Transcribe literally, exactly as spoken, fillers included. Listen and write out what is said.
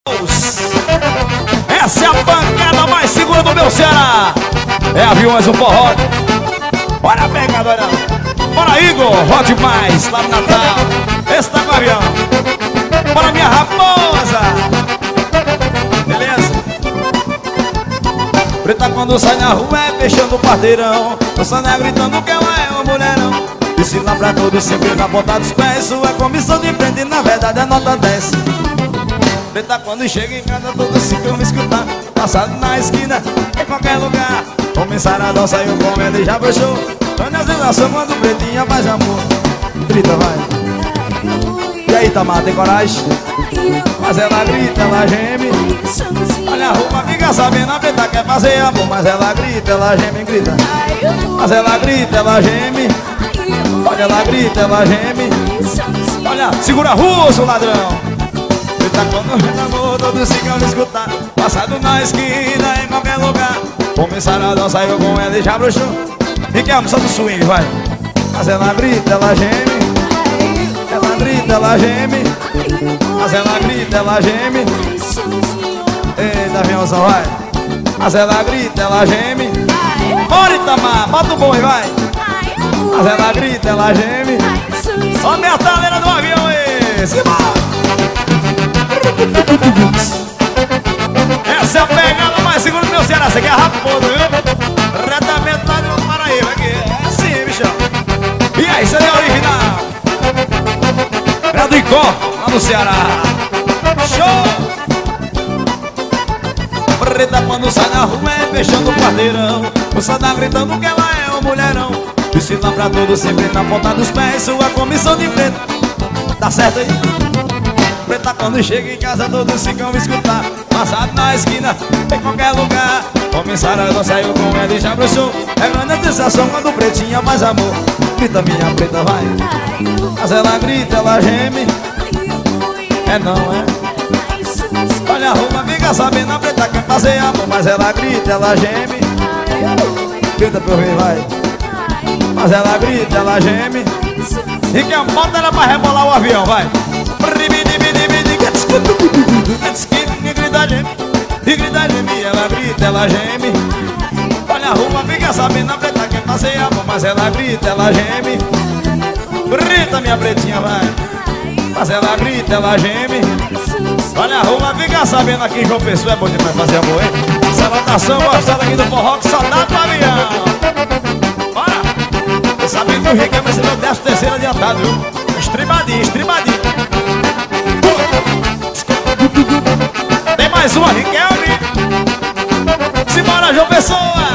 Essa é a pancada mais segura do meu Ceará. É aviões, um forró. Bora pegar, bora. Bora, Igor, rote mais lá no Natal. Esse tá com o avião. Bora, minha raposa. Beleza? Preta quando sai na rua é fechando o quarteirão. O Sané gritando que ela é um mulherão. E se lá pra todos sempre na ponta dos pés. Sua comissão de frente na verdade é nota dez. Preta quando chega em casa todos ficam me escutar. Passado na esquina, em qualquer lugar. Começaram a dançar e o comendo e já broxou. Olha a sensação quando pretinha faz amor. Grita, vai. E aí, Tamar, tem coragem? Mas ela grita, ela geme. Olha a roupa, fica sabendo, a preta quer fazer amor. Mas ela grita, ela geme, grita. Mas ela grita, ela geme. Olha, ela grita, ela geme. Olha, segura russo, ladrão. Preta quando vem amor, todos ficam me escutar. Passado na esquina, em qualquer lugar. Começaram a dançar, eu com ela e já broxou. E que é a moça do swing, vai. Mas ela grita, ela geme. Ela grita, ela geme. Mas ela grita, ela geme. Eita, aviãozão, vai. Mas ela grita, ela geme. Bora, Itamar, bota o boi, vai. Mas ela grita, ela geme. Ó a metaleira do avião, esse. Essa é a pegada mais segura do meu Ceará. Você quer raposo, viu? Retamente lá do Paraíba, aqui. É assim, bichão. E aí, isso é original. É do Icó, lá no Ceará. Show! Preta quando sai na rua é fechando o quarteirão. O Sadá gritando que ela é um mulherão. E se lá pra todos sempre na ponta dos pés. Sua comissão de frente. Tá certo aí? Preta quando chega em casa todos ficam me escutar. Passado na esquina, em qualquer lugar. Começaram a dançar, eu com ela e já broxou. É grande a sensação quando pretinha faz amor. Grita, minha preta, vai. Mas ela grita, ela geme. É não, é? Olha a roupa, fica sabendo, a preta quer fazer amor. Mas ela grita, ela geme. Grita pra eu ver, vai. Mas ela grita, ela geme. E quem bota ela pra rebolar o avião, vai. E grita, geme. E grita, geme. Ela grita, ela geme. Olha a roupa, fica sabendo, a preta quer fazer amor. Mas ela grita, ela geme. Grita, minha pretinha, vai. Mas ela grita, ela geme. Olha a roupa, fica sabendo aqui João Pessoa é bom demais fazer amor, hein? Salutação gostada aqui do forró, que saudade do avião. Bora! Sabendo que o Rick vai ser meu décimo terceiro adiantado, viu? Estribadinho, estribadinho. Tem mais uma, Riquelme. Simbora, João Pessoa.